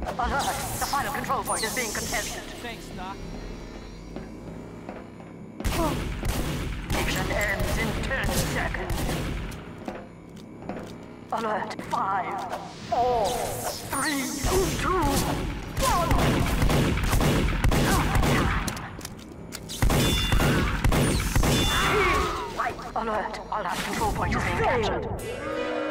Alert! The final control point is being contested. Thanks, Doc. Mission ends in 10 seconds. Alert! 5, 4, 3, 2, 1. Alert! Our last control point is being captured.